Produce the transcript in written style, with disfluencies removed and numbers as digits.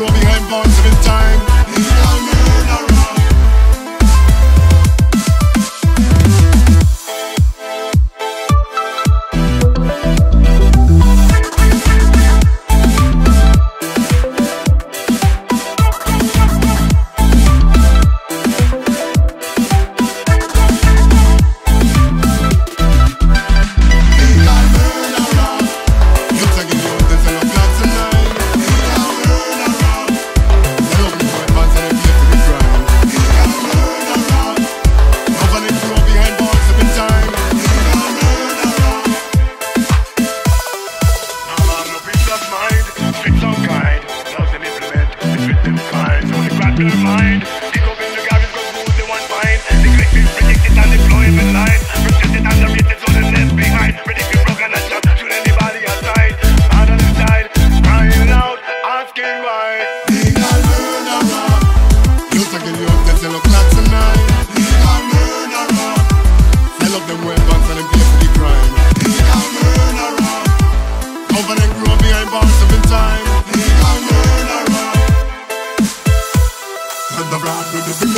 grow behind bars of in time. Legal murderer. Mind. Dig up in the garbage, go food they want find. Neglect it, predict it, and deploy it in line. Protect it, underrate it, so they're left behind. Predict it, broken and shot, shoot anybody aside. Out on the side, crying out, asking why. Legal murderer. You taking your test, sell up lots of nine. Legal murderer. Sell up them weapons and them pay for the crime. Legal murderer. Cover and grow behind bars of in time. Legal murderer. The blood with the